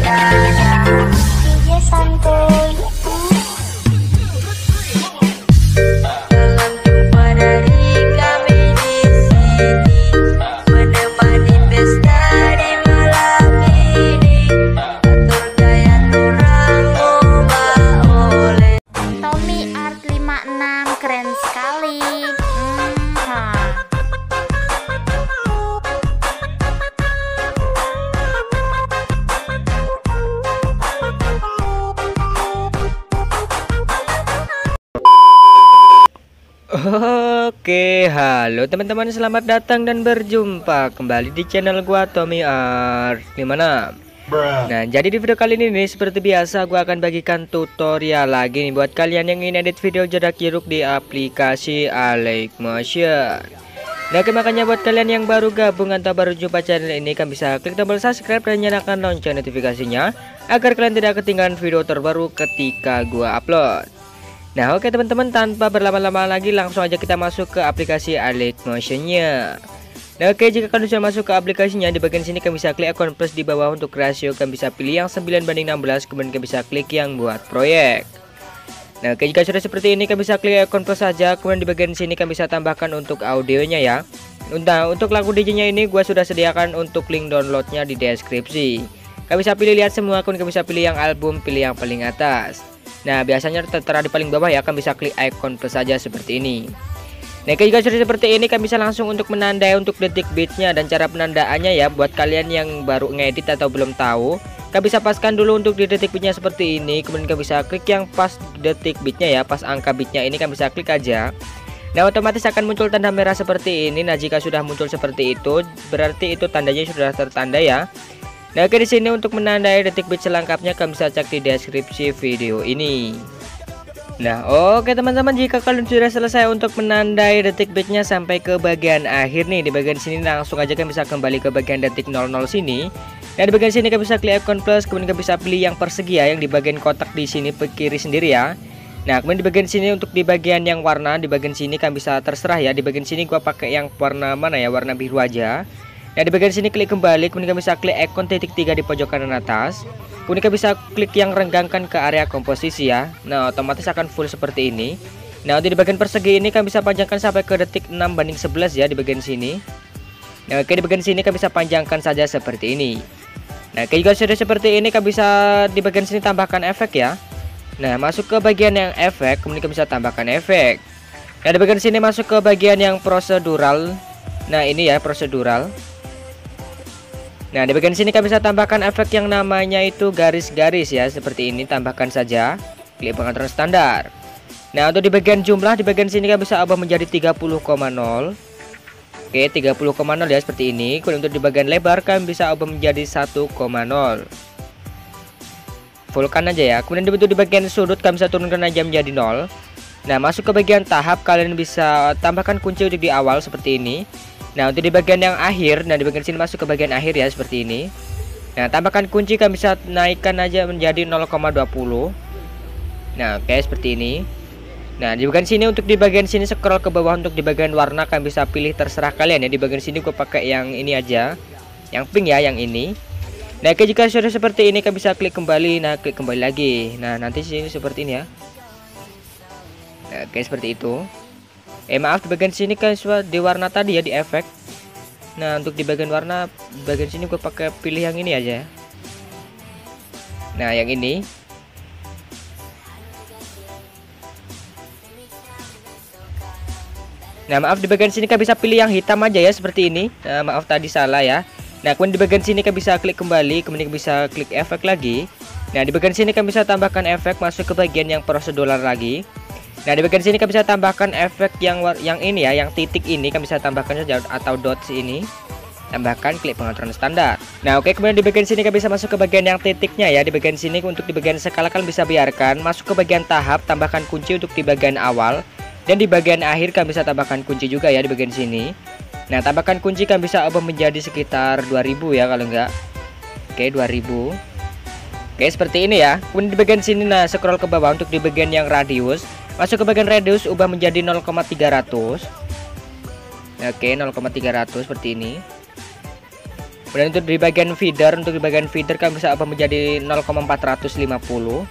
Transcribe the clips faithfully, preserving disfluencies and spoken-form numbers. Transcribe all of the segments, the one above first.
Oke, halo teman-teman, selamat datang dan berjumpa kembali di channel gua Tommy Art lima enam. Nah, jadi di video kali ini nih, seperti biasa gua akan bagikan tutorial lagi nih buat kalian yang ingin edit video jarak jeruk di aplikasi Alikmotion. Nah, makanya buat kalian yang baru gabung atau baru jumpa channel ini, kan bisa klik tombol subscribe dan nyalakan lonceng notifikasinya agar kalian tidak ketinggalan video terbaru ketika gua upload. Nah, oke teman-teman, tanpa berlama-lama lagi langsung aja kita masuk ke aplikasi Alikmotion-nya. Nah, oke, jika kalian sudah masuk ke aplikasinya, di bagian sini kalian bisa klik akun plus di bawah untuk rasio, kalian bisa pilih yang sembilan banding enam belas, kemudian kalian bisa klik yang buat proyek. Nah, oke, jika sudah seperti ini kalian bisa klik akun plus saja, kemudian di bagian sini kalian bisa tambahkan untuk audionya ya. Nah, untuk lagu D J-nya ini gua sudah sediakan untuk link downloadnya di deskripsi. Kalian bisa pilih lihat semua, kemudian kalian bisa pilih yang album, pilih yang paling atas. Nah, biasanya tertera di paling bawah ya, kan bisa klik icon plus saja seperti ini. Nah, jika sudah seperti ini kan bisa langsung untuk menandai untuk detik bitnya dan cara penandaannya ya. Buat kalian yang baru ngedit atau belum tahu, kan bisa paskan dulu untuk di detik bitnya seperti ini. Kemudian kan bisa klik yang pas detik bitnya ya, pas angka bitnya ini kan bisa klik aja. Nah, otomatis akan muncul tanda merah seperti ini. Nah, jika sudah muncul seperti itu, berarti itu tandanya sudah tertanda ya. Nah, oke, di sini untuk menandai detik bit selengkapnya kalian bisa cek di deskripsi video ini. Nah, oke teman-teman, jika kalian sudah selesai untuk menandai detik bitnya sampai ke bagian akhir nih, di bagian sini langsung aja kalian bisa kembali ke bagian detik nol nol sini. Nah, di bagian sini kalian bisa klik icon plus, kemudian kalian bisa pilih yang persegi ya, yang di bagian kotak di sini ke kiri sendiri ya. Nah, kemudian di bagian sini untuk di bagian yang warna, di bagian sini kalian bisa terserah ya. Di bagian sini gua pakai yang warna mana ya, warna biru aja. Nah, di bagian sini klik kembali, kemudian bisa klik ikon titik tiga di pojok kanan atas. Kemudian bisa klik yang renggangkan ke area komposisi ya. Nah, otomatis akan full seperti ini. Nah, di bagian persegi ini kan bisa panjangkan sampai ke detik enam banding sebelas ya di bagian sini. Nah, oke, di bagian sini kan bisa panjangkan saja seperti ini. Nah, jika sudah seperti ini kan bisa di bagian sini tambahkan efek ya. Nah, masuk ke bagian yang efek, kemudian bisa tambahkan efek. Nah, di bagian sini masuk ke bagian yang prosedural. Nah, ini ya prosedural. Nah, di bagian sini kalian bisa tambahkan efek yang namanya itu garis-garis ya, seperti ini, tambahkan saja. Klik pengaturan standar. Nah, untuk di bagian jumlah, di bagian sini kalian bisa ubah menjadi tiga puluh koma nol. Oke, tiga puluh koma nol ya, seperti ini. Kemudian untuk di bagian lebar kalian bisa ubah menjadi satu koma nol. Fullkan aja ya. Kemudian di bagian sudut kalian bisa turunkan aja menjadi nol. Nah, masuk ke bagian tahap, kalian bisa tambahkan kunci untuk di awal seperti ini. Nah, untuk di bagian yang akhir, nah di bagian sini masuk ke bagian akhir ya, seperti ini. Nah, tambahkan kunci kalian bisa naikkan aja menjadi nol koma dua puluh. Nah, oke, seperti ini. Nah, di bagian sini untuk di bagian sini scroll ke bawah untuk di bagian warna kalian bisa pilih terserah kalian ya. Di bagian sini gue pakai yang ini aja, yang pink ya, yang ini. Nah, oke, jika sudah seperti ini kalian bisa klik kembali. Nah, klik kembali lagi. Nah, nanti sini seperti ini ya. Nah, oke, seperti itu. Eh maaf, di bagian sini kan di warna tadi ya, di efek. Nah, untuk di bagian warna bagian sini gue pakai pilih yang ini aja. Nah, yang ini. Nah, maaf, di bagian sini kan bisa pilih yang hitam aja ya, seperti ini. Nah, maaf tadi salah ya. Nah, kemudian di bagian sini kan bisa klik kembali, kemudian bisa klik efek lagi. Nah, di bagian sini kan bisa tambahkan efek, masuk ke bagian yang prosedural lagi. Nah, di bagian sini kan bisa tambahkan efek yang yang ini ya, yang titik ini kan bisa tambahkan saja, atau dots ini. Tambahkan, klik pengaturan standar. Nah, oke, kemudian di bagian sini kan bisa masuk ke bagian yang titiknya ya. Di bagian sini untuk di bagian skala kan bisa biarkan. Masuk ke bagian tahap, tambahkan kunci untuk di bagian awal. Dan di bagian akhir kan bisa tambahkan kunci juga ya di bagian sini. Nah, tambahkan kunci kan bisa ubah menjadi sekitar dua ribu ya kalau enggak. Oke, dua ribu. Oke, seperti ini ya. Kemudian di bagian sini nah scroll ke bawah untuk di bagian yang radius. Masuk ke bagian radius, ubah menjadi nol koma tiga ratus. Oke, nol koma tiga ratus seperti ini. Kemudian untuk di bagian feeder, untuk di bagian feeder kalian bisa ubah menjadi nol koma empat lima nol.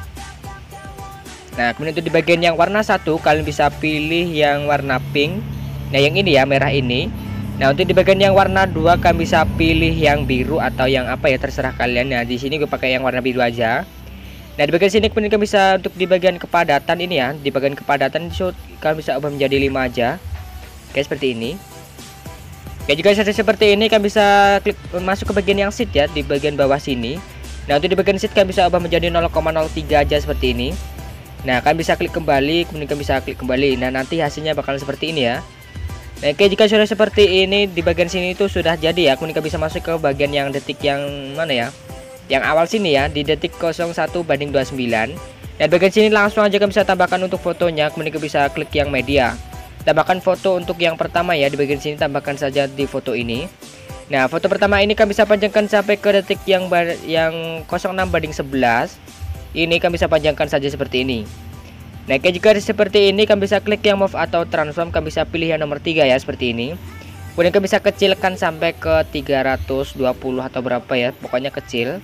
Nah, kemudian untuk di bagian yang warna satu kalian bisa pilih yang warna pink. Nah, yang ini ya, merah ini. Nah, untuk di bagian yang warna dua kalian bisa pilih yang biru atau yang apa ya, terserah kalian. Nah, di sini gue pakai yang warna biru aja. Nah, di bagian sini kemudian kalian bisa untuk di bagian kepadatan ini ya, di bagian kepadatan shoot kalian bisa ubah menjadi lima aja. Oke, seperti ini. Oke, jika sudah seperti ini kalian bisa klik masuk ke bagian yang sheet ya, di bagian bawah sini. Nah, untuk di bagian sheet kalian bisa ubah menjadi nol koma nol tiga aja seperti ini. Nah, kalian bisa klik kembali, kemudian kalian bisa klik kembali. Nah, nanti hasilnya bakal seperti ini ya. Nah, oke, jika sudah seperti ini di bagian sini itu sudah jadi ya. Kemudian kalian bisa masuk ke bagian yang detik yang mana ya? Yang awal sini ya, di detik nol satu banding dua puluh sembilan. Nah, di bagian sini langsung aja kalian bisa tambahkan untuk fotonya. Kemudian kalian bisa klik yang media. Tambahkan foto untuk yang pertama ya, di bagian sini tambahkan saja di foto ini. Nah, foto pertama ini kalian bisa panjangkan sampai ke detik yang yang nol enam banding sebelas. Ini kalian bisa panjangkan saja seperti ini. Nah, jika seperti ini kalian bisa klik yang move atau transform, kalian bisa pilih yang nomor tiga ya, seperti ini. Kemudian kalian bisa kecilkan sampai ke tiga ratus dua puluh atau berapa ya, pokoknya kecil.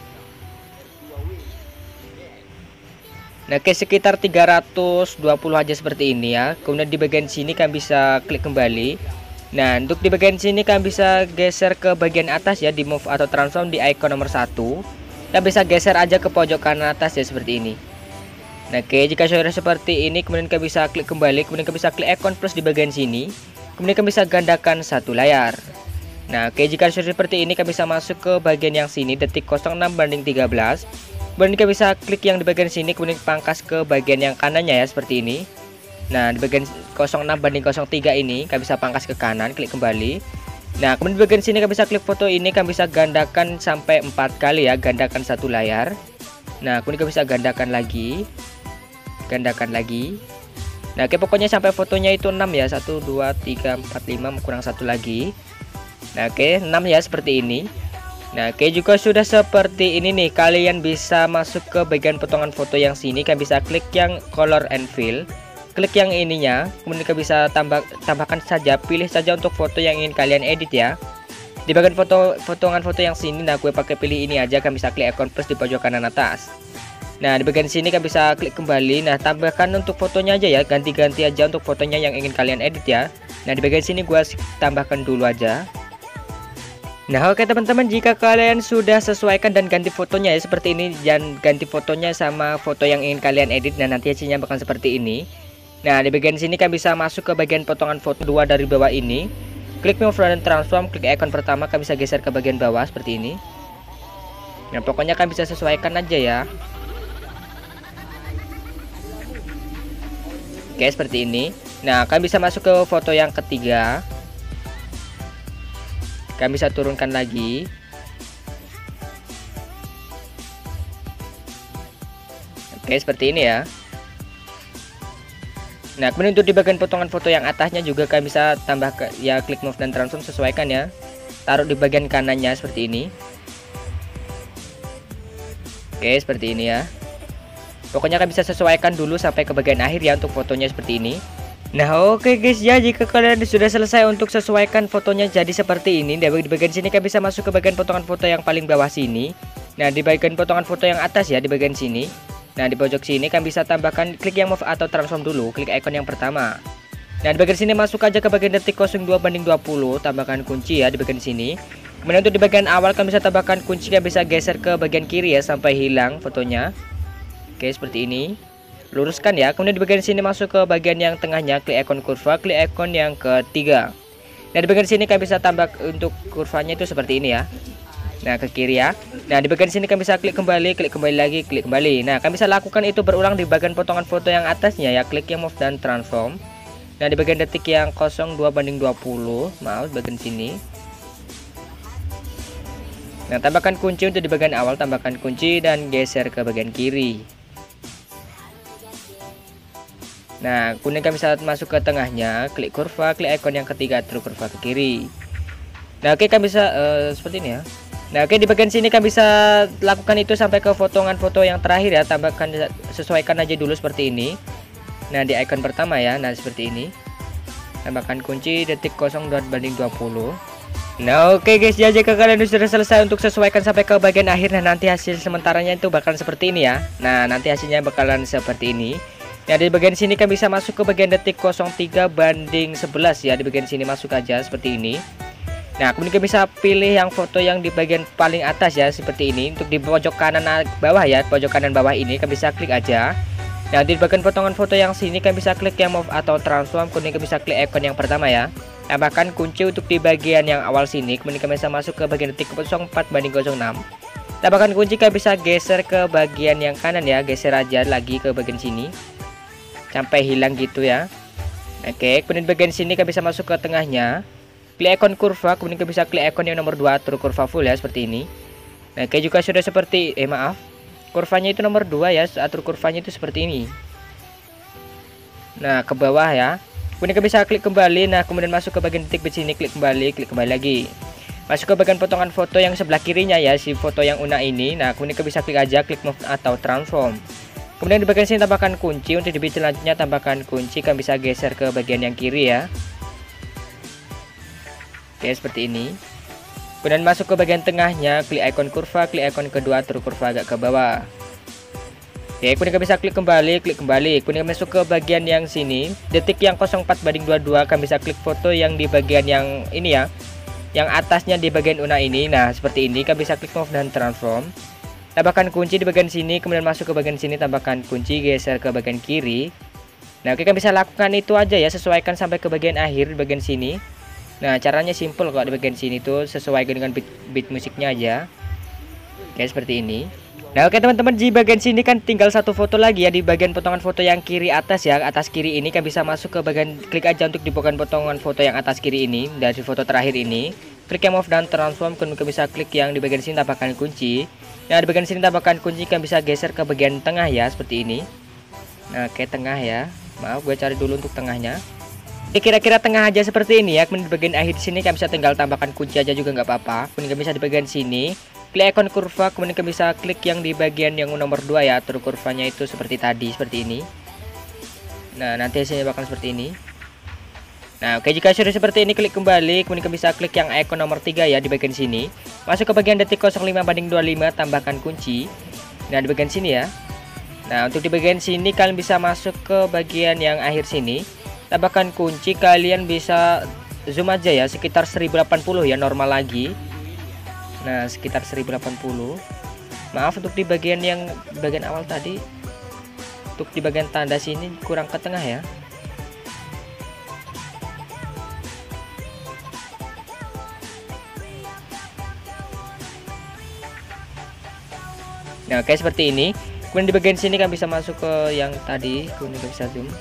Nah, ke sekitar tiga ratus dua puluh aja seperti ini ya. Kemudian di bagian sini kalian bisa klik kembali. Nah, untuk di bagian sini kalian bisa geser ke bagian atas ya, di move atau transform di icon nomor satu. Dan bisa geser aja ke pojok kanan atas ya, seperti ini. Nah, oke, jika sudah seperti ini kemudian kalian bisa klik kembali, kemudian kalian bisa klik icon plus di bagian sini. Kemudian kalian bisa gandakan satu layar. Nah, oke, jika sudah seperti ini kalian bisa masuk ke bagian yang sini detik nol enam banding tiga belas. Kemudian kalian bisa klik yang di bagian sini, kemudian pangkas ke bagian yang kanannya ya, seperti ini. Nah, di bagian nol enam banding nol tiga ini kalian bisa pangkas ke kanan, klik kembali. Nah, kemudian di bagian sini kalian bisa klik foto ini, kalian bisa gandakan sampai empat kali ya, gandakan satu layar. Nah, kemudian kalian bisa gandakan lagi. Gandakan lagi. Nah, oke, pokoknya sampai fotonya itu enam ya, satu dua tiga empat lima, kurang satu lagi. Nah, oke, enam ya, seperti ini. Nah, oke, juga sudah seperti ini nih, kalian bisa masuk ke bagian potongan foto yang sini, kalian bisa klik yang color and fill. Klik yang ininya, kemudian kalian bisa tambah tambahkan saja, pilih saja untuk foto yang ingin kalian edit ya. Di bagian foto potongan foto yang sini, nah gue pakai pilih ini aja, kalian bisa klik icon plus di pojok kanan atas. Nah, di bagian sini kalian bisa klik kembali. Nah, tambahkan untuk fotonya aja ya, ganti-ganti aja untuk fotonya yang ingin kalian edit ya. Nah, di bagian sini gue tambahkan dulu aja. Nah, oke teman-teman, jika kalian sudah sesuaikan dan ganti fotonya ya seperti ini, dan ganti fotonya sama foto yang ingin kalian edit, nah nanti hasilnya bakal seperti ini. Nah, di bagian sini kalian bisa masuk ke bagian potongan foto dua dari bawah ini. Klik move dan transform, klik icon pertama, kalian bisa geser ke bagian bawah seperti ini. Nah, pokoknya kalian bisa sesuaikan aja ya. Oke, seperti ini. Nah, kalian bisa masuk ke foto yang ketiga. Kalian bisa turunkan lagi. Oke, seperti ini ya. Nah, kemudian untuk di bagian potongan foto yang atasnya juga kalian bisa tambah ke, ya, klik move dan transform, sesuaikan ya. Taruh di bagian kanannya seperti ini. Oke, seperti ini ya. Pokoknya kalian bisa sesuaikan dulu sampai ke bagian akhir ya untuk fotonya seperti ini. Nah, oke guys ya, jika kalian sudah selesai untuk sesuaikan fotonya jadi seperti ini, di bagian sini kalian bisa masuk ke bagian potongan foto yang paling bawah sini. Nah, di bagian potongan foto yang atas ya, di bagian sini. Nah, di pojok sini kalian bisa tambahkan klik yang move atau transform dulu, klik icon yang pertama. Nah, di bagian sini masuk aja ke bagian detik nol dua banding dua puluh, tambahkan kunci ya di bagian sini. Kemudian untuk di bagian awal kalian bisa tambahkan kunci, kalian bisa geser ke bagian kiri ya sampai hilang fotonya. Oke, seperti ini. Luruskan ya. Kemudian di bagian sini masuk ke bagian yang tengahnya, klik icon kurva, klik icon yang ketiga. Nah, di bagian sini kalian bisa tambah untuk kurvanya itu seperti ini ya. Nah, ke kiri ya. Nah, di bagian sini kalian bisa klik kembali, klik kembali lagi, klik kembali. Nah, kalian bisa lakukan itu berulang di bagian potongan foto yang atasnya ya, klik yang move dan transform. Nah, di bagian detik yang nol dua banding dua puluh, maaf bagian sini. Nah, tambahkan kunci untuk di bagian awal, tambahkan kunci dan geser ke bagian kiri. Nah, kemudian kalian bisa masuk ke tengahnya, klik kurva, klik icon yang ketiga, terus kurva ke kiri. Nah, oke, kalian bisa uh, seperti ini ya. Nah, oke, di bagian sini kalian bisa lakukan itu sampai ke potongan foto yang terakhir ya. Tambahkan, sesuaikan aja dulu seperti ini. Nah, di icon pertama ya. Nah, seperti ini. Tambahkan kunci detik nol dua banding dua puluh. Nah oke okay guys, ya jika kalian sudah selesai untuk sesuaikan sampai ke bagian akhir, nah nanti hasil sementaranya itu bakalan seperti ini ya. Nah nanti hasilnya bakalan seperti ini. Nah di bagian sini kan bisa masuk ke bagian detik nol tiga banding sebelas ya. Di bagian sini masuk aja seperti ini. Nah kemudian kita bisa pilih yang foto yang di bagian paling atas ya, seperti ini. Untuk di pojok kanan bawah ya, pojok kanan bawah ini kan bisa klik aja. Nah di bagian potongan foto yang sini kan bisa klik yang move atau transform. Kemudian kita bisa klik icon yang pertama ya. Tambahkan kunci untuk di bagian yang awal sini. Kemudian kita bisa masuk ke bagian detik nol empat banding nol enam. Tambahkan kunci, kita bisa geser ke bagian yang kanan ya. Geser aja lagi ke bagian sini sampai hilang gitu ya. Oke, kemudian bagian sini kita bisa masuk ke tengahnya. Klik ikon kurva, kemudian kita bisa klik ikon yang nomor dua atur kurva full ya, seperti ini. Nah, oke juga sudah seperti eh maaf. Kurvanya itu nomor dua ya, atur kurvanya itu seperti ini. Nah, ke bawah ya. Kemudian kita bisa klik kembali. Nah kemudian masuk ke bagian detik di sini, klik kembali, klik kembali lagi. Masuk ke bagian potongan foto yang sebelah kirinya ya, si foto yang Una ini. Nah kemudian kita bisa klik aja, klik move atau transform. Kemudian di bagian sini tambahkan kunci. Untuk di bit selanjutnya tambahkan kunci, kan bisa geser ke bagian yang kiri ya. Oke seperti ini. Kemudian masuk ke bagian tengahnya, klik ikon kurva, klik ikon kedua atur kurva agak ke bawah. Oke, kemudian kita bisa klik kembali, klik kembali. Kemudian masuk ke bagian yang sini, detik yang nol empat banding dua puluh dua, kan bisa klik foto yang di bagian yang ini ya, yang atasnya di bagian Una ini. Nah seperti ini, kan bisa klik move dan transform. Tambahkan kunci di bagian sini, kemudian masuk ke bagian sini, tambahkan kunci, geser ke bagian kiri. Nah oke, kan bisa lakukan itu aja ya, sesuaikan sampai ke bagian akhir di bagian sini. Nah caranya simple kok, di bagian sini tuh sesuaikan dengan beat, beat musiknya aja. Oke seperti ini. Nah oke teman-teman, di bagian sini kan tinggal satu foto lagi ya, di bagian potongan foto yang kiri atas ya, atas kiri ini kan bisa masuk ke bagian, klik aja untuk di bagian potongan foto yang atas kiri ini, dari foto terakhir ini. Klik yang move dan transform, kemudian bisa klik yang di bagian sini tambahkan kunci. Nah di bagian sini tambahkan kunci, kan bisa geser ke bagian tengah ya, seperti ini. Nah oke tengah ya, maaf gue cari dulu untuk tengahnya. Kira-kira tengah aja seperti ini ya. Kemudian di bagian akhir sini kan bisa tinggal tambahkan kunci aja juga nggak apa-apa. Kemudian bisa di bagian sini klik ikon kurva, kemudian kita bisa klik yang di bagian yang nomor dua ya, atur kurvanya itu seperti tadi, seperti ini. Nah nanti hasilnya bakal seperti ini. Nah oke, jika sudah seperti ini klik kembali, kemudian kita bisa klik yang ikon nomor tiga ya di bagian sini. Masuk ke bagian detik nol lima banding dua puluh lima, tambahkan kunci. Nah di bagian sini ya. Nah untuk di bagian sini kalian bisa masuk ke bagian yang akhir sini, tambahkan kunci, kalian bisa zoom aja ya, sekitar seribu delapan puluh ya, normal lagi. Nah sekitar seribu delapan puluh. Maaf untuk di bagian yang bagian awal tadi, untuk di bagian tanda sini kurang ke tengah ya. Nah oke seperti ini. Kemudian di bagian sini kan bisa masuk ke yang tadi, kemudian bisa zoom.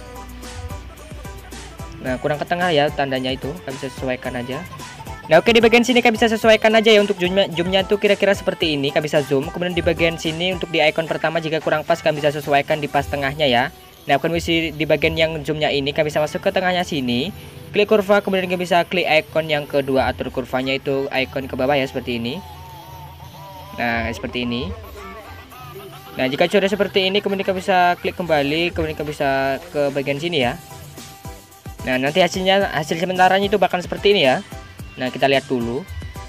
Nah kurang ke tengah ya tandanya itu, kan bisa sesuaikan aja. Nah oke, di bagian sini kan bisa sesuaikan aja ya, untuk zoomnya, zoomnya tuh kira-kira seperti ini, kan bisa zoom. Kemudian di bagian sini untuk di ikon pertama jika kurang pas kan bisa sesuaikan di pas tengahnya ya. Nah kondisi di bagian yang zoomnya ini kan bisa masuk ke tengahnya sini, klik kurva, kemudian kita bisa klik ikon yang kedua, atur kurvanya itu ikon ke bawah ya, seperti ini. Nah seperti ini. Nah jika sudah seperti ini, kemudian kita bisa klik kembali, kemudian kita bisa ke bagian sini ya. Nah nanti hasilnya, hasil sementaranya itu bakal seperti ini ya. Nah kita lihat dulu.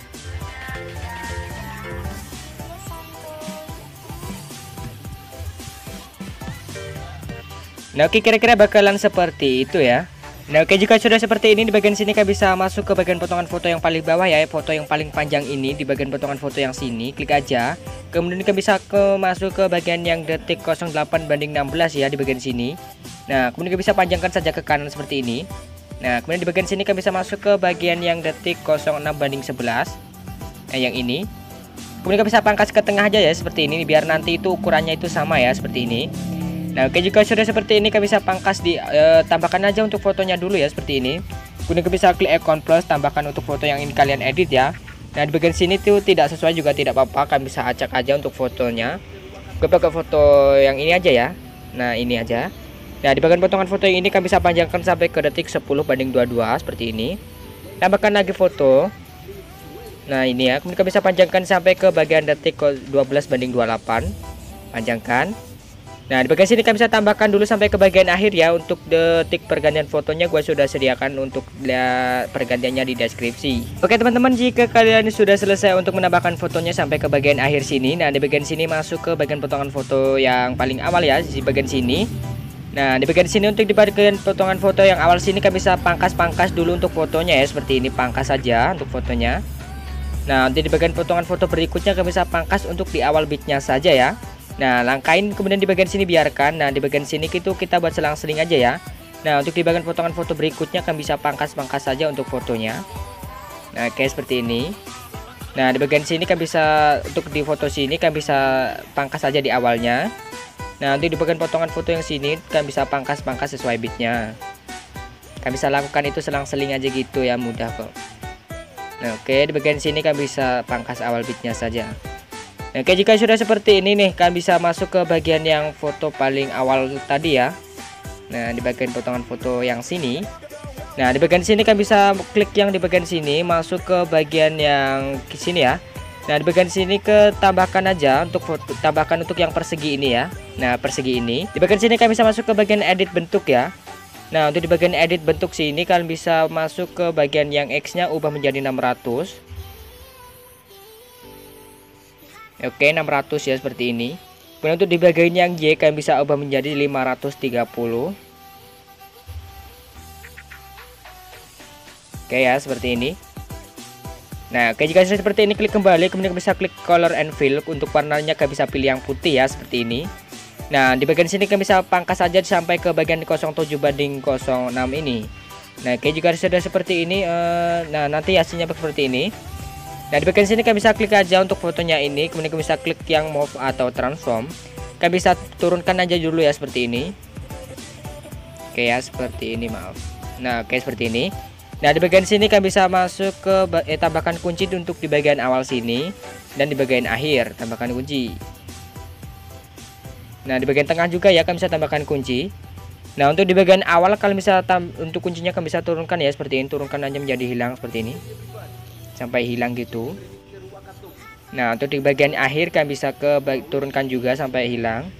Nah oke, kira-kira bakalan seperti itu ya. Nah oke, jika sudah seperti ini, di bagian sini kan bisa masuk ke bagian potongan foto yang paling bawah ya, foto yang paling panjang ini di bagian potongan foto yang sini, klik aja. Kemudian kita bisa ke masuk ke bagian yang detik nol delapan banding enam belas ya di bagian sini. Nah kemudian kita bisa panjangkan saja ke kanan seperti ini. Nah kemudian di bagian sini kan bisa masuk ke bagian yang detik nol enam banding sebelas. Nah yang ini. Kemudian kita bisa pangkas ke tengah aja ya, seperti ini, biar nanti itu ukurannya itu sama ya, seperti ini. Nah oke, jika sudah seperti ini kita bisa pangkas di uh, tambahkan aja untuk fotonya dulu ya, seperti ini. Kemudian kita bisa klik ikon plus, tambahkan untuk foto yang ini kalian edit ya. Nah di bagian sini tuh tidak sesuai juga tidak apa-apa, kalian bisa acak aja untuk fotonya. Gue pakai foto yang ini aja ya. Nah ini aja. Nah di bagian potongan foto yang ini kalian bisa panjangkan sampai ke detik sepuluh banding dua puluh dua seperti ini. Tambahkan lagi foto. Nah ini ya, kemudian kita bisa panjangkan sampai ke bagian detik dua belas banding dua puluh delapan. Panjangkan. Nah, di bagian sini kalian bisa tambahkan dulu sampai ke bagian akhir ya. Untuk detik pergantian fotonya gue sudah sediakan untuk pergantiannya di deskripsi. Oke teman-teman, jika kalian sudah selesai untuk menambahkan fotonya sampai ke bagian akhir sini, nah di bagian sini masuk ke bagian potongan foto yang paling awal ya, di bagian sini. Nah, di bagian sini untuk di bagian potongan foto yang awal sini kalian bisa pangkas-pangkas dulu untuk fotonya ya, seperti ini, pangkas saja untuk fotonya. Nah, nanti di bagian potongan foto berikutnya kalian bisa pangkas untuk di awal bitnya saja ya. Nah, langkain kemudian di bagian sini biarkan. Nah, di bagian sini itu kita buat selang-seling aja ya. Nah, untuk di bagian potongan foto berikutnya kan bisa pangkas-pangkas saja untuk fotonya. Nah, kayak seperti ini. Nah, di bagian sini kan bisa untuk di foto sini kan bisa pangkas saja di awalnya. Nah, nanti di bagian potongan foto yang sini kan bisa pangkas-pangkas sesuai bitnya. Kan bisa lakukan itu selang-seling aja gitu ya, mudah kok. Nah, oke, di bagian sini kan bisa pangkas awal bitnya saja. Oke, jika sudah seperti ini nih, kalian bisa masuk ke bagian yang foto paling awal tadi ya. Nah, di bagian potongan foto yang sini. Nah, di bagian sini kalian bisa klik yang di bagian sini, masuk ke bagian yang ke sini ya. Nah, di bagian sini ke tambahkan aja untuk foto, tambahkan untuk yang persegi ini ya. Nah, persegi ini. Di bagian sini kalian bisa masuk ke bagian edit bentuk ya. Nah, untuk di bagian edit bentuk sini kalian bisa masuk ke bagian yang X-nya ubah menjadi enam ratus. Oke, enam ratus ya, seperti ini. Kemudian untuk di bagian yang Y kalian bisa ubah menjadi lima ratus tiga puluh. Oke ya, seperti ini. Nah, oke, jika sudah seperti ini klik kembali, kemudian bisa klik color and fill. Untuk warnanya kalian bisa pilih yang putih ya, seperti ini. Nah, di bagian sini kalian bisa pangkas saja sampai ke bagian nol tujuh banding nol enam ini. Nah, oke, jika sudah seperti ini, eh, nah nanti hasilnya seperti ini. Nah, di bagian sini kalian bisa klik aja untuk fotonya ini, kemudian kalian bisa klik yang move atau transform. Kalian bisa turunkan aja dulu ya, seperti ini. Oke ya, seperti ini, maaf. Nah, oke, seperti ini. Nah, di bagian sini kalian bisa masuk ke eh, tambahkan kunci untuk di bagian awal sini, dan di bagian akhir tambahkan kunci. Nah, di bagian tengah juga ya kalian bisa tambahkan kunci. Nah, untuk di bagian awal kalian bisa untuk kuncinya kalian bisa turunkan ya, seperti ini, turunkan aja menjadi hilang seperti ini. Sampai hilang gitu. Nah, untuk di bagian akhir kalian bisa ke turunkan juga sampai hilang.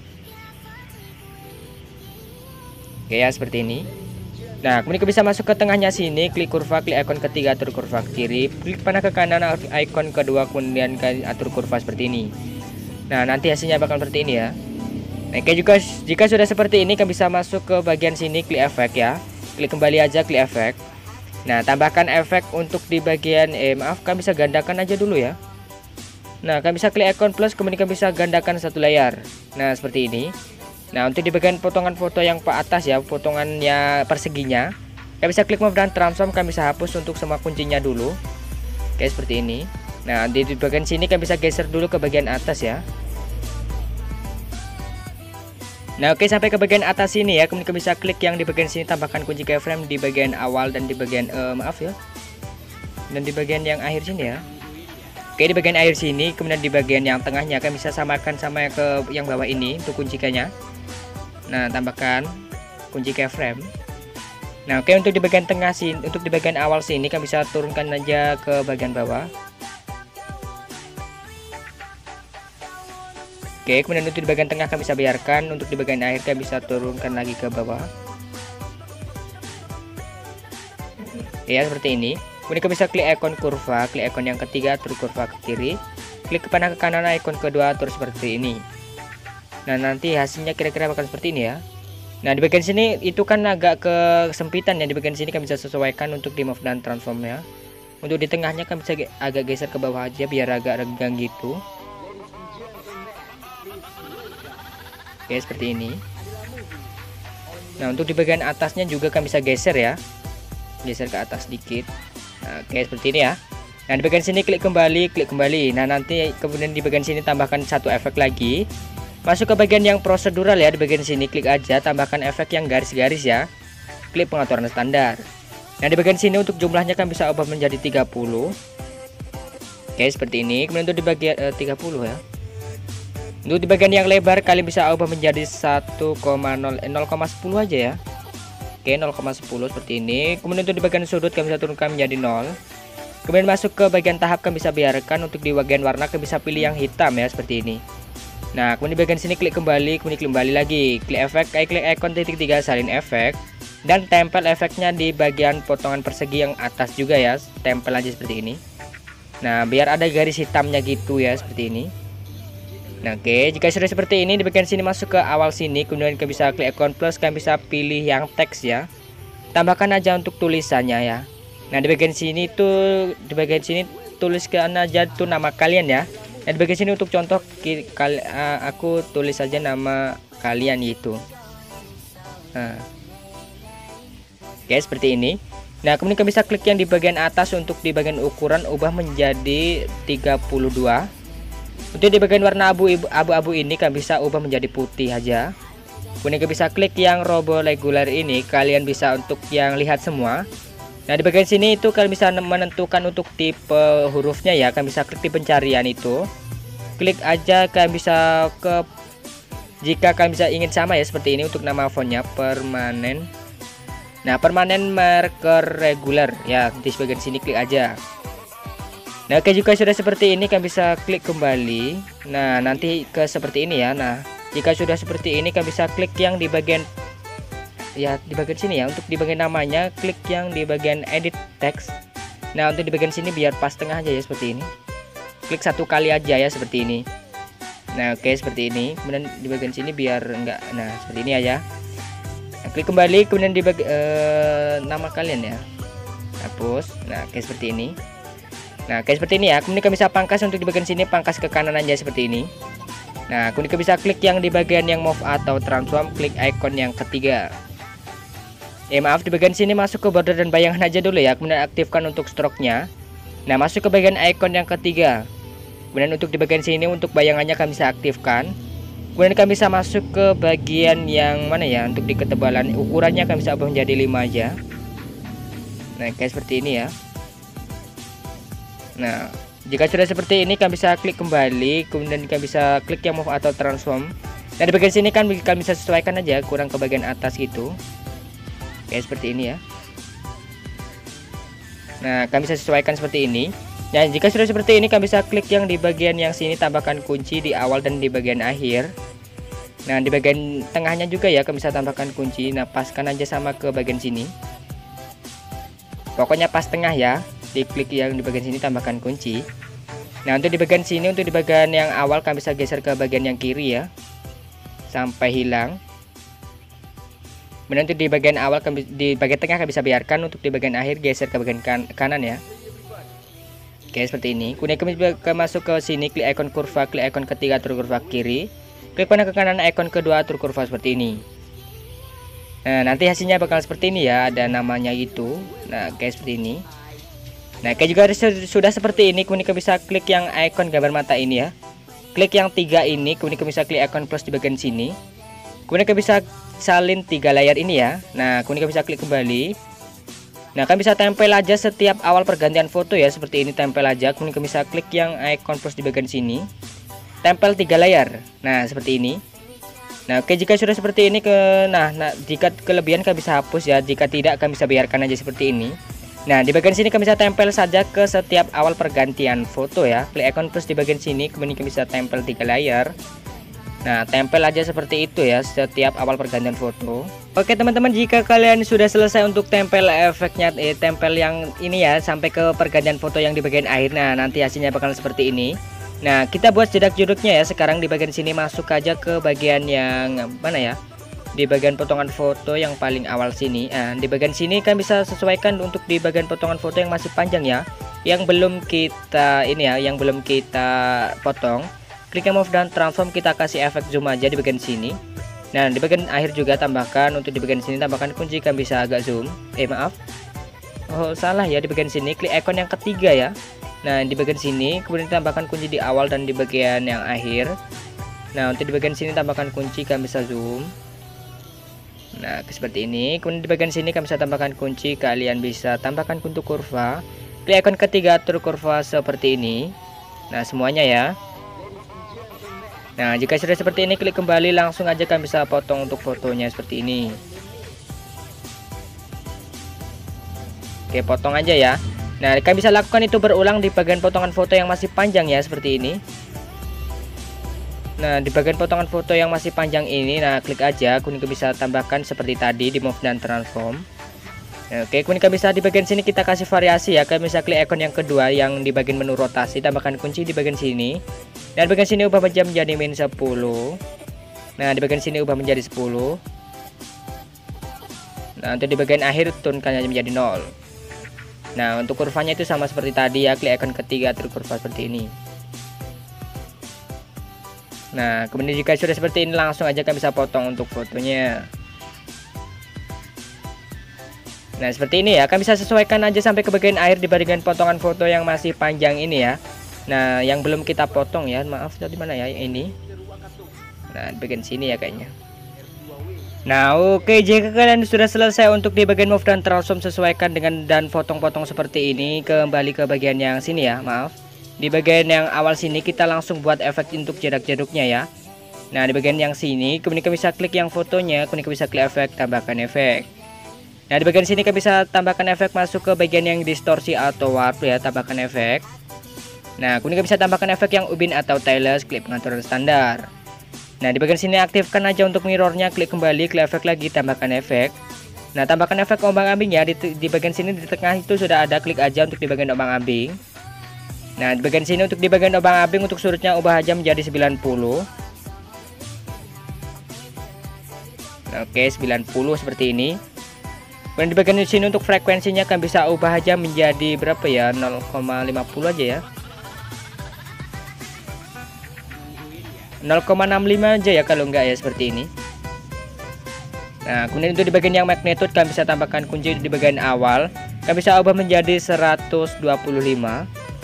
Oke ya, seperti ini. Nah, kemudian bisa masuk ke tengahnya sini, klik kurva, klik ikon ketiga, atur kurva ke kiri, klik panah ke kanan, ikon kedua, kemudian atur kurva seperti ini. Nah, nanti hasilnya bakal seperti ini ya. Nah, oke, juga jika sudah seperti ini kalian bisa masuk ke bagian sini, klik efek ya. Klik kembali aja, klik efek. Nah, tambahkan efek untuk di bagian eh maaf, kalian bisa gandakan aja dulu ya. Nah, kalian bisa klik ikon plus, kemudian kalian bisa gandakan satu layar. Nah, seperti ini. Nah, untuk di bagian potongan foto yang ke atas ya, potongannya perseginya, kalian bisa klik move dan transform, kalian bisa hapus untuk semua kuncinya dulu. Oke, seperti ini. Nah, di, di bagian sini kalian bisa geser dulu ke bagian atas ya. Nah, oke, sampai ke bagian atas sini ya, kemudian bisa klik yang di bagian sini, tambahkan kunci keyframe di bagian awal dan di bagian uh, maaf ya, dan di bagian yang akhir sini ya. Oke, di bagian akhir sini, kemudian di bagian yang tengahnya kan bisa samakan sama ke yang bawah ini untuk kunci keynya. Nah, tambahkan kunci keyframe. Nah, oke, untuk di bagian tengah sini, untuk di bagian awal sini kan bisa turunkan aja ke bagian bawah. Oke, kemudian untuk di bagian tengah kan bisa biarkan, untuk di bagian akhir kan bisa turunkan lagi ke bawah. Ya, seperti ini. Kemudian kan bisa klik ikon kurva, klik ikon yang ketiga, atur kurva ke kiri, klik ke panah ke kanan, ikon kedua, atur seperti ini. Nah, nanti hasilnya kira-kira bakal seperti ini ya. Nah, di bagian sini itu kan agak kesempitan ya, di bagian sini kan bisa sesuaikan untuk di move dan transformnya. Untuk di tengahnya kan bisa agak geser ke bawah aja biar agak renggang gitu. Oke, seperti ini. Nah, untuk di bagian atasnya juga kan bisa geser ya, geser ke atas sedikit. Nah, oke, seperti ini ya. Nah, di bagian sini klik kembali, klik kembali. Nah, nanti kemudian di bagian sini tambahkan satu efek lagi. Masuk ke bagian yang prosedural ya, di bagian sini klik aja, tambahkan efek yang garis-garis ya. Klik pengaturan standar. Nah, di bagian sini untuk jumlahnya kan bisa ubah menjadi tiga puluh. Oke, seperti ini. Kemudian untuk di bagian eh, tiga puluh ya. Untuk di bagian yang lebar kalian bisa ubah menjadi satu koma nol sepuluh aja ya. Oke, nol koma sepuluh seperti ini. Kemudian untuk di bagian sudut kalian bisa turunkan menjadi nol. Kemudian masuk ke bagian tahap kalian bisa biarkan, untuk di bagian warna kalian bisa pilih yang hitam ya, seperti ini. Nah, kemudian di bagian sini klik kembali, kemudian klik kembali lagi, klik efek, kayak klik icon titik tiga salin efek, dan tempel efeknya di bagian potongan persegi yang atas juga ya, tempel aja seperti ini. Nah, biar ada garis hitamnya gitu ya, seperti ini. Nah, oke, jika sudah seperti ini, di bagian sini masuk ke awal sini, kemudian kalian bisa klik icon plus, kalian bisa pilih yang teks ya. Tambahkan aja untuk tulisannya ya. Nah, di bagian sini tuh, di bagian sini tuliskan aja tuh nama kalian ya. Nah, di bagian sini untuk contoh kali, uh, aku tulis saja nama kalian gitu. Nah, oke, seperti ini. Nah, kemudian kalian bisa klik yang di bagian atas untuk di bagian ukuran ubah menjadi tiga puluh dua. Untuk di bagian warna abu abu-abu ini kalian bisa ubah menjadi putih aja. Kemudian kalian bisa klik yang robo regular ini, kalian bisa untuk yang lihat semua. Nah, di bagian sini itu kalian bisa menentukan untuk tipe hurufnya ya. Kalian bisa klik di pencarian itu, klik aja, kalian bisa ke, jika kalian bisa ingin sama ya seperti ini untuk nama fontnya permanen. Nah, permanen marker regular ya, di bagian sini klik aja. Nah, oke, jika sudah seperti ini kalian bisa klik kembali. Nah, nanti ke seperti ini ya. Nah, jika sudah seperti ini kalian bisa klik yang di bagian ya, di bagian sini ya, untuk di bagian namanya klik yang di bagian edit text. Nah, untuk di bagian sini biar pas tengah aja ya seperti ini, klik satu kali aja ya seperti ini. Nah, oke, seperti ini. Kemudian di bagian sini biar enggak, nah seperti ini aja. Nah, klik kembali, kemudian di bagi, eh, nama kalian ya, hapus. Nah, oke, seperti ini. Nah, oke, seperti ini ya. Kemudian kalian bisa pangkas, untuk di bagian sini pangkas ke kanan aja seperti ini. Nah, kemudian kalian bisa klik yang di bagian yang move atau transform, klik icon yang ketiga. Eh maaf, di bagian sini masuk ke border dan bayangan aja dulu ya. Kemudian aktifkan untuk stroke-nya. Nah, masuk ke bagian icon yang ketiga. Kemudian untuk di bagian sini untuk bayangannya kami bisa aktifkan. Kemudian kami bisa masuk ke bagian yang mana ya, untuk di ketebalan ukurannya kami bisa ubah menjadi lima aja. Nah, kayak seperti ini ya. Nah, jika sudah seperti ini kami bisa klik kembali, kemudian kami bisa klik yang move atau transform. Nah, di bagian sini kan kami bisa sesuaikan aja, kurang ke bagian atas gitu. Kayak seperti ini ya. Nah, kami bisa sesuaikan seperti ini. Nah, jika sudah seperti ini kami bisa klik yang di bagian yang sini, tambahkan kunci di awal dan di bagian akhir. Nah, di bagian tengahnya juga ya kami bisa tambahkan kunci. Nah, paskan aja sama ke bagian sini. Pokoknya pas tengah ya. Diklik yang di bagian sini, tambahkan kunci. Nah, untuk di bagian sini, untuk di bagian yang awal kami bisa geser ke bagian yang kiri ya, sampai hilang. Kemudian untuk di bagian awal, di bagian tengah kami bisa biarkan, untuk di bagian akhir geser ke bagian kan kanan ya. Oke, seperti ini. Kemudian kami bisa masuk ke sini, klik icon kurva, klik icon ketiga atur kurva kiri, klik panah ke kanan icon kedua atur kurva seperti ini. Nah, nanti hasilnya bakal seperti ini ya, ada namanya itu. Nah, kayak seperti ini. Nah, kayak juga sudah seperti ini, kemudian kami bisa klik yang icon gambar mata ini ya. Klik yang tiga ini, kemudian kami bisa klik icon plus di bagian sini. Kemudian kami bisa salin tiga layar ini ya. Nah, kemudian kami bisa klik kembali. Nah, kami bisa tempel aja setiap awal pergantian foto ya, seperti ini, tempel aja. Kemudian kami bisa klik yang icon plus di bagian sini, tempel tiga layar. Nah, seperti ini. Nah, oke, jika sudah seperti ini ke nah, nah jika kelebihan kami bisa hapus ya, jika tidak kami bisa biarkan aja seperti ini. Nah, di bagian sini kami bisa tempel saja ke setiap awal pergantian foto ya. Klik icon plus di bagian sini, kemudian kami bisa tempel tiga layar. Nah, tempel aja seperti itu ya setiap awal pergantian foto. Oke teman-teman, jika kalian sudah selesai untuk tempel efeknya, eh, tempel yang ini ya sampai ke pergantian foto yang di bagian akhir, nah nanti hasilnya bakal seperti ini. Nah, kita buat jedak-jeduknya ya. Sekarang di bagian sini masuk aja ke bagian yang mana ya, di bagian potongan foto yang paling awal sini. Nah, di bagian sini kan bisa sesuaikan untuk di bagian potongan foto yang masih panjang ya, yang belum kita ini ya, yang belum kita potong. Klik yang move dan transform, kita kasih efek zoom aja di bagian sini. Nah, di bagian akhir juga tambahkan, untuk di bagian sini tambahkan kunci, kan bisa agak zoom. Eh maaf, oh salah ya, di bagian sini klik icon yang ketiga ya. Nah, di bagian sini kemudian tambahkan kunci di awal dan di bagian yang akhir. Nah, untuk di bagian sini tambahkan kunci, kan bisa zoom. Nah, seperti ini. Kemudian di bagian sini kan bisa tambahkan kunci, kalian bisa tambahkan untuk kurva. Klik icon ketiga atur kurva seperti ini. Nah, semuanya ya. Nah, jika sudah seperti ini klik kembali, langsung aja kan bisa potong untuk fotonya seperti ini. Oke, potong aja ya. Nah, kalian bisa lakukan itu berulang di bagian potongan foto yang masih panjang ya, seperti ini. Nah, di bagian potongan foto yang masih panjang ini, nah klik aja, kemudian bisa tambahkan seperti tadi di move dan transform. Nah, oke, kemudian bisa di bagian sini kita kasih variasi ya. Kalian bisa klik ikon yang kedua yang di bagian menu rotasi, tambahkan kunci di bagian sini. Dan di bagian sini ubah jam menjadi min sepuluh. Nah, di bagian sini ubah menjadi sepuluh. Nah, untuk di bagian akhir turunkan aja menjadi nol. Nah, untuk kurvanya itu sama seperti tadi ya, klik ikon ketiga atur kurva seperti ini. Nah, kemudian jika sudah seperti ini, langsung aja kalian bisa potong untuk fotonya. Nah, seperti ini ya, kalian bisa sesuaikan aja sampai ke bagian akhir di bagian potongan foto yang masih panjang ini ya. Nah, yang belum kita potong ya, maaf tadi mana ya ini. Nah, di bagian sini ya kayaknya. Nah, oke, jika kalian sudah selesai untuk di bagian move dan transform, sesuaikan dengan dan potong-potong seperti ini, kembali ke bagian yang sini ya, maaf. Di bagian yang awal sini kita langsung buat efek untuk jarak-jaraknya ya. Nah, di bagian yang sini kemudian kita bisa klik yang fotonya, kemudian kita bisa klik efek, tambahkan efek. Nah, di bagian sini kita bisa tambahkan efek masuk ke bagian yang distorsi atau warp ya, tambahkan efek. Nah, kemudian kita bisa tambahkan efek yang ubin atau tailless, klik pengaturan standar. Nah, di bagian sini aktifkan aja untuk mirrornya, klik kembali, klik efek lagi, tambahkan efek. Nah, tambahkan efek ombang-ambing ya, di, di bagian sini di tengah itu sudah ada, klik aja untuk di bagian ombang-ambing. Nah, di bagian sini untuk di bagian ombang-ambing untuk sudutnya ubah aja menjadi sembilan puluh. Oke, sembilan puluh seperti ini. Dan di bagian sini untuk frekuensinya kan bisa ubah aja menjadi berapa ya, nol koma lima puluh aja ya, nol koma enam lima aja ya kalau enggak ya, seperti ini. Nah, kemudian untuk di bagian yang magnitude kan bisa tambahkan kunci di bagian awal, kan bisa ubah menjadi seratus dua puluh lima.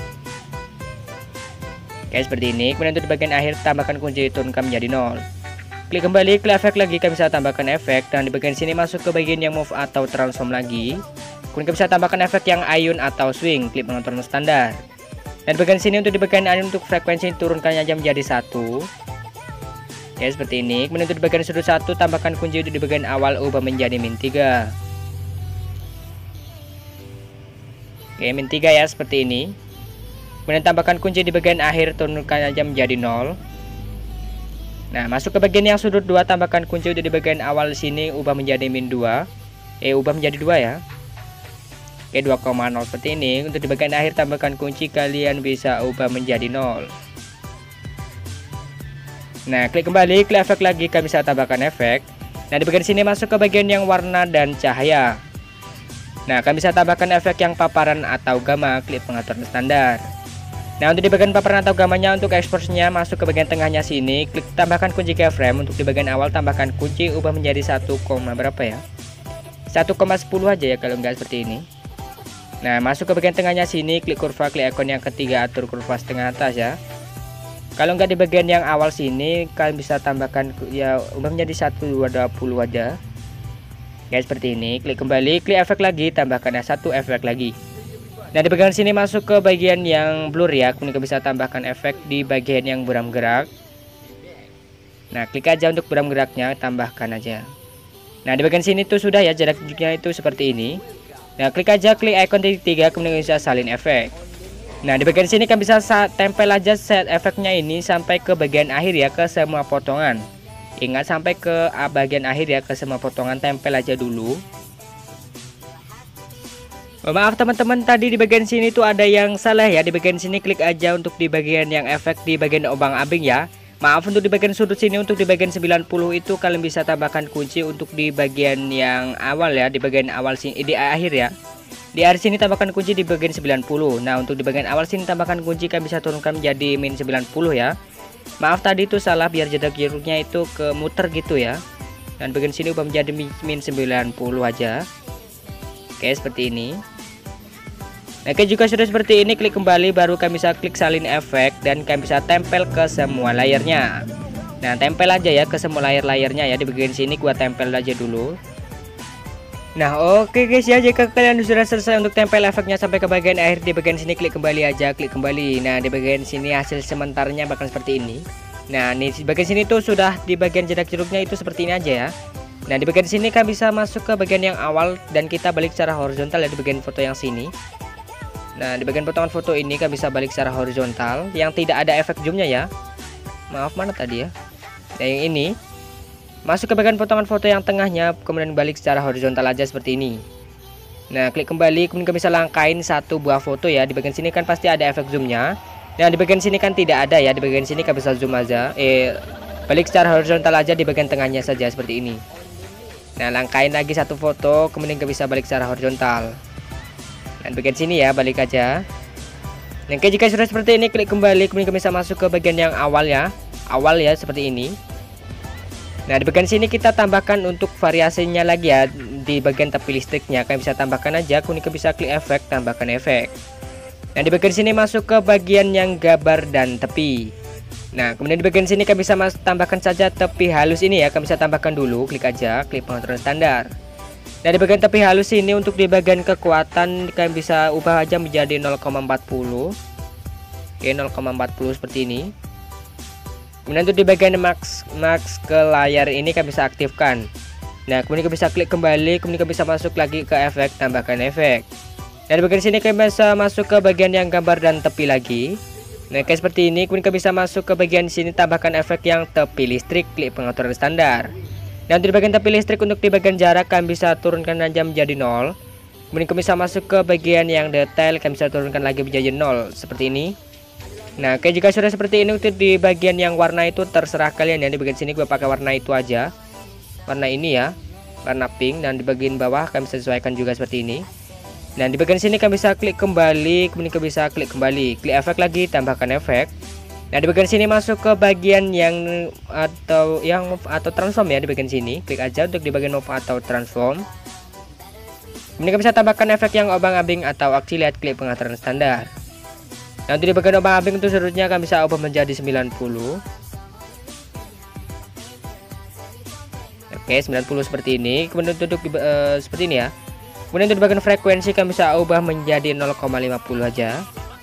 Oke, seperti ini. Kemudian untuk di bagian akhir tambahkan kunci, turunkan menjadi nol. Klik kembali, klik efek lagi, kan bisa tambahkan efek. Dan di bagian sini masuk ke bagian yang move atau transform lagi. Kemudian bisa tambahkan efek yang ayun atau swing, klik pengaturan standar. Dan di bagian sini untuk di bagian ayun untuk frekuensi turunkan aja menjadi satu. Oke, seperti ini. Kemudian untuk di bagian sudut satu tambahkan kunci di bagian awal, ubah menjadi min tiga. Oke, min tiga ya, seperti ini. Kemudian tambahkan kunci di bagian akhir, turunkan aja menjadi nol. Nah, masuk ke bagian yang sudut dua, tambahkan kunci di bagian awal sini, ubah menjadi min dua. Eh, ubah menjadi dua ya. Oke, dua koma nol seperti ini. Untuk di bagian akhir tambahkan kunci, kalian bisa ubah menjadi nol. Nah, klik kembali, klik efek lagi, kalian bisa tambahkan efek. Nah, di bagian sini masuk ke bagian yang warna dan cahaya. Nah, kalian bisa tambahkan efek yang paparan atau gamma, klik pengaturan standar. Nah, untuk di bagian paparan atau gamanya, untuk exposure-nya masuk ke bagian tengahnya sini, klik tambahkan kunci keyframe. Untuk di bagian awal tambahkan kunci, ubah menjadi satu, berapa ya, satu koma sepuluh aja ya kalau enggak seperti ini. Nah, masuk ke bagian tengahnya sini, klik kurva, klik ikon yang ketiga, atur kurva setengah atas ya. Kalau enggak di bagian yang awal sini, kalian bisa tambahkan ya, ubah menjadi satu dua puluh aja. Kayak seperti ini, klik kembali, klik efek lagi, tambahkan satu efek lagi. Nah, di bagian sini masuk ke bagian yang blur ya, kemudian bisa tambahkan efek di bagian yang buram gerak. Nah, klik aja untuk buram geraknya, tambahkan aja. Nah, di bagian sini tuh sudah ya, jaraknya itu seperti ini. Nah, klik aja, klik icon titik tiga, kemudian bisa salin efek. Nah, di bagian sini kan bisa tempel aja set efeknya ini sampai ke bagian akhir ya, ke semua potongan. Ingat, sampai ke bagian akhir ya, ke semua potongan, tempel aja dulu. Oh, maaf teman-teman, tadi di bagian sini tuh ada yang salah ya. Di bagian sini klik aja untuk di bagian yang efek di bagian ombang-ambing ya. Maaf, untuk di bagian sudut sini untuk di bagian sembilan puluh itu kalian bisa tambahkan kunci untuk di bagian yang awal ya, di bagian awal sini, di akhir ya. Di akhir sini tambahkan kunci di bagian sembilan puluh. Nah, untuk di bagian awal sini tambahkan kunci, kalian bisa turunkan menjadi min sembilan puluh ya. Maaf tadi itu salah, biar jarak-jaraknya itu ke muter gitu ya. Dan bagian sini ubah menjadi min sembilan puluh aja. Oke, seperti ini. Nah, oke, juga sudah seperti ini, klik kembali, baru kalian bisa klik salin efek dan kalian bisa tempel ke semua layarnya. Nah, tempel aja ya ke semua layar-layarnya ya. Di bagian sini gua tempel aja dulu. Nah, oke guys ya, jika kalian sudah selesai untuk tempel efeknya sampai ke bagian akhir, di bagian sini klik kembali aja, klik kembali. Nah, di bagian sini hasil sementaranya bakal seperti ini. Nah, nih di bagian sini tuh sudah di bagian jedak jeruknya itu seperti ini aja ya. Nah, di bagian sini kan bisa masuk ke bagian yang awal dan kita balik secara horizontal ya, di bagian foto yang sini. Nah, di bagian potongan foto ini kan bisa balik secara horizontal yang tidak ada efek zoomnya ya. maaf mana tadi ya. Nah yang ini masuk ke bagian potongan foto yang tengahnya, kemudian balik secara horizontal aja seperti ini. Nah klik kembali, kemudian kita bisa langkain satu buah foto ya. Di bagian sini kan pasti ada efek zoomnya. Nah di bagian sini kan tidak ada ya. Di bagian sini kita bisa zoom aja. Eh balik secara horizontal aja di bagian tengahnya saja seperti ini. Nah langkain lagi satu foto, kemudian kita bisa balik secara horizontal. Dan bagian sini ya balik aja. Nah oke, jika sudah seperti ini klik kembali, kemudian kita bisa masuk ke bagian yang awal ya. Awal ya seperti ini. Nah di bagian sini kita tambahkan untuk variasinya lagi ya. Di bagian tepi listriknya kalian bisa tambahkan aja, kemudian kita bisa klik efek, tambahkan efek. Nah di bagian sini masuk ke bagian yang gambar dan tepi. Nah kemudian di bagian sini kalian bisa mas tambahkan saja tepi halus ini ya. Kalian bisa tambahkan dulu, klik aja, klik pengaturan standar. Nah di bagian tepi halus ini untuk di bagian kekuatan kalian bisa ubah aja menjadi nol koma empat puluh. Oke, nol koma empat puluh seperti ini. Kemudian untuk di bagian max max ke layar ini kalian bisa aktifkan. Nah kemudian kalian bisa klik kembali, kemudian kalian bisa masuk lagi ke efek, tambahkan efek. Nah di bagian sini kalian bisa masuk ke bagian yang gambar dan tepi lagi. Nah kayak seperti ini, kemudian kalian bisa masuk ke bagian sini, tambahkan efek yang tepi listrik, klik pengaturan standar. Dan untuk di bagian tepi listrik untuk di bagian jarak kalian bisa turunkan aja menjadi nol. Kemudian kalian bisa masuk ke bagian yang detail, kalian bisa turunkan lagi menjadi nol seperti ini. Nah oke, jika sudah seperti ini untuk di bagian yang warna itu terserah kalian ya. Di bagian sini gue pakai warna itu aja, warna ini ya, warna pink. Dan di bagian bawah kalian bisa sesuaikan juga seperti ini. Nah di bagian sini kalian bisa klik kembali, kemudian kalian bisa klik kembali, klik efek lagi, tambahkan efek. Nah di bagian sini masuk ke bagian yang atau yang move atau transform ya. Di bagian sini klik aja untuk di bagian move atau transform. Kemudian kita bisa tambahkan efek yang obang-abing atau aksi lihat, klik pengaturan standar. Nah untuk di bagian obang-abing itu sudutnya kan bisa ubah menjadi sembilan puluh. Oke, sembilan puluh seperti ini. Kemudian untuk di, uh, seperti ini ya. Kemudian untuk di bagian frekuensi kan bisa ubah menjadi nol koma lima puluh aja.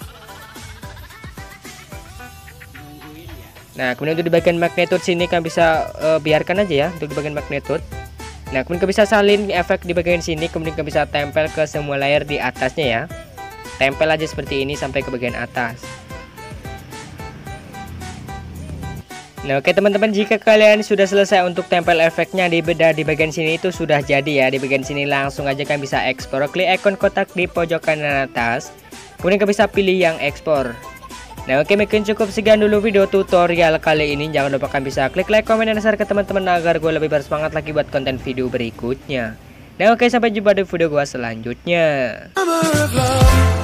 Nah kemudian untuk di bagian magnitude sini kan bisa uh, biarkan aja ya untuk di bagian magnitude. Nah kemudian kita bisa salin efek di bagian sini, kemudian kita bisa tempel ke semua layar di atasnya ya. Tempel aja seperti ini sampai ke bagian atas. Nah oke teman-teman, jika kalian sudah selesai untuk tempel efeknya di beda di bagian sini itu sudah jadi ya. Di bagian sini langsung aja kalian bisa ekspor, klik ikon kotak di pojok kanan atas, kemudian kalian bisa pilih yang ekspor. Nah oke, mungkin cukup sekian dulu video tutorial kali ini. Jangan lupa kalian bisa klik like, komen, dan share ke teman-teman agar gue lebih bersemangat lagi buat konten video berikutnya. Nah oke, sampai jumpa di video gue selanjutnya.